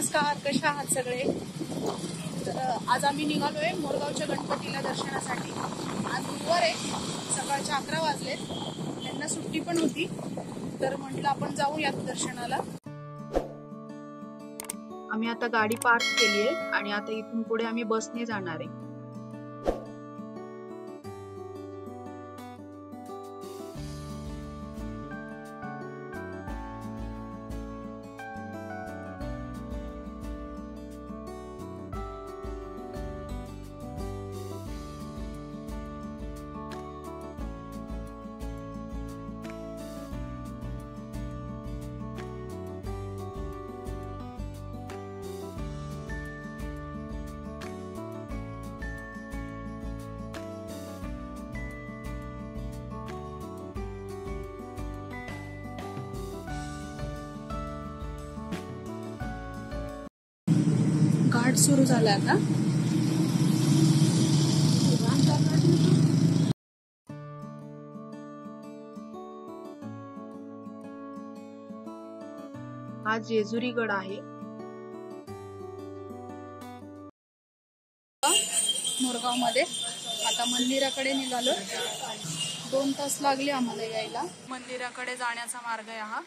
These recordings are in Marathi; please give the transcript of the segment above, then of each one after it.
नमस्कार, कशा आहात सगळे? तर आज आम्ही निघालोय मोरगावच्या गणपतीला दर्शनासाठी। आज गुरुवार आहे, सकाळचे 11 वाजलेत, त्यांना सुट्टी पण होती, तर म्हटलं आपण जाऊयात दर्शनाला। आम्ही आता गाडी पार्क केली आहे आणि आता इथून पुढे आम्ही बसने जाणार आहे। घाट सुरू झाला आता। हा जेजुरी गड आहे। मोरगाव मध्ये आता मंदिराकडे निघालो। 2 तास लागले आम्हाला यायला। मंदिराकडे जाण्याचा मार्ग आहे हा।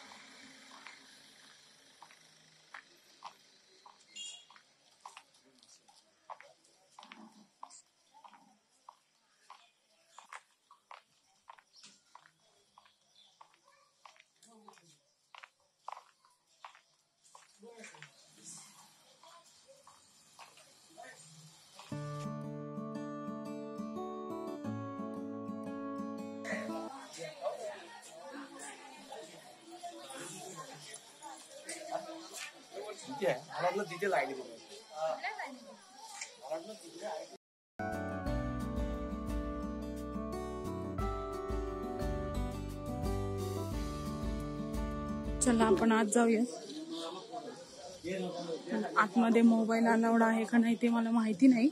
चला आपण आज जाऊया। आतमध्ये मोबाईल अलाउड आहे का नाही ते मला माहिती नाही।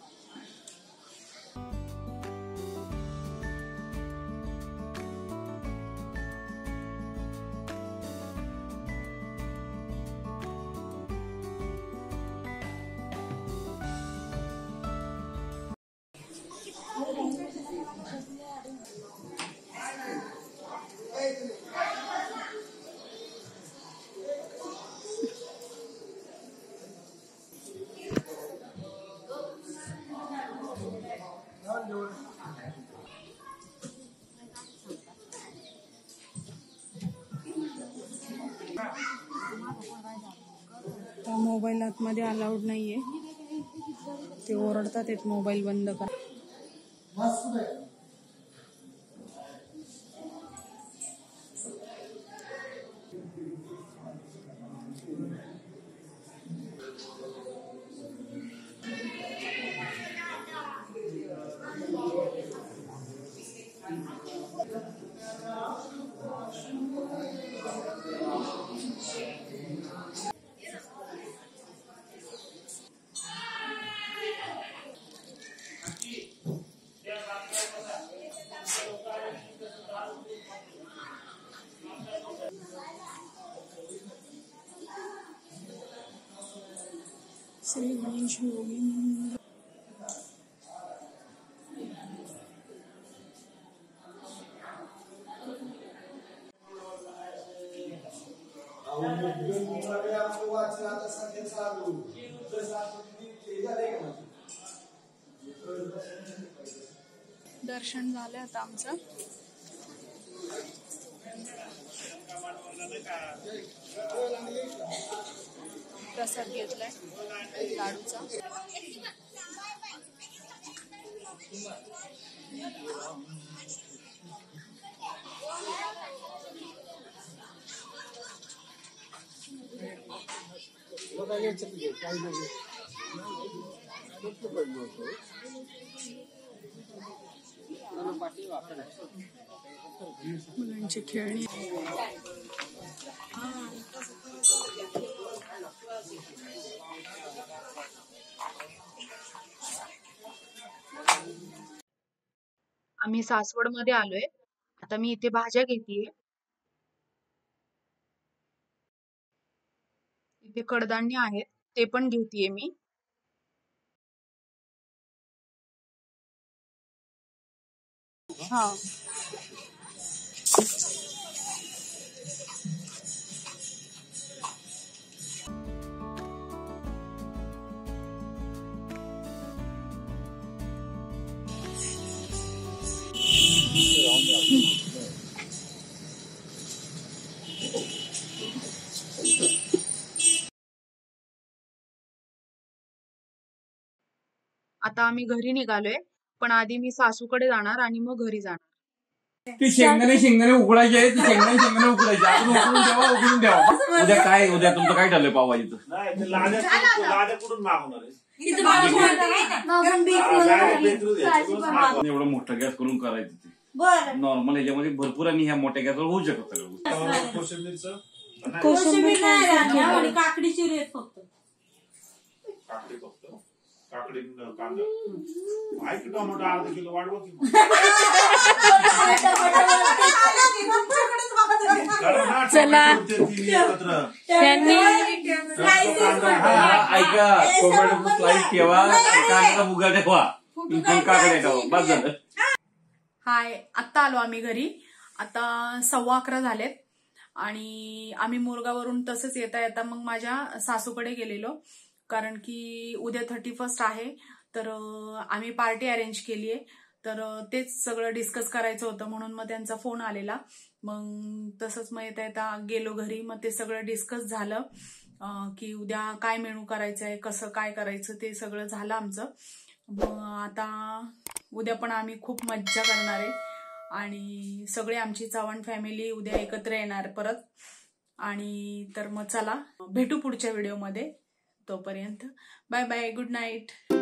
मोबाईल आतमध्ये अलाउड नाहीये, ते ओरडतात आहेत मोबाईल बंद कर। श्री गणेश गोविंद। दर्शन झालं आता आमचं। प्रसाद घेतलाय लाडूचा। मुलांची खेळणी। आम्ही सासवड मध्ये आलोय। आता मी इथे भाज्या घेतीये। इथे कडधान्य आहेत। ते पण घेतीये मी. हा आता आम्ही घरी निघालोय, पण आधी मी सासूकडे जाणार आणि मग घरी जाणार. ती शेंगदाणे उकडायचे आहे, ती शेंगदाणे उकडायचे. आपण उकडून ठेवा. उद्या तुमचं काय ठरलंय पावभाजीचं? एवढं मोठं गॅस करून करायचं ते नॉर्मल ह्याच्यामध्ये भरपूर आणि ह्या मोठ्या गॅसवर होऊ शकत सगळं. काकडी चिरे फक्त काकडी कांदा टोमॅटो अर्धा किलो वाढवा की चला ऐका, टोमॅटो स्लाइस ठेवा, कांदा मुगा ठेवा, काकडे ठेवा, बस झालं. हाय, आत्ता आलो आम्ही घरी. आता 11:15 झालेत आणि आम्ही मोरगावरून तसंच येता येता मग माझ्या सासूकडे गेलेलो, कारण की उद्या 31 आहे. तर आम्ही पार्टी अरेंज केली आहे. तर तेच सगळं डिस्कस करायचं होतं, म्हणून मग त्यांचा फोन आलेला. मग तसंच मग येता येता गेलो घरी. मग ते सगळं डिस्कस झालं की उद्या काय मेनू करायचं आहे, कसं काय करायचं, ते सगळं झालं आमचं. मग आता उद्या पण आम्ही खूप मज्जा करणार आहे आणि सगळे आमची चव्हाण फॅमिली उद्या एकत्र येणार परत. आणि तर मग चला भेटू पुढच्या व्हिडिओमध्ये. तोपर्यंत बाय बाय, गुड नाईट.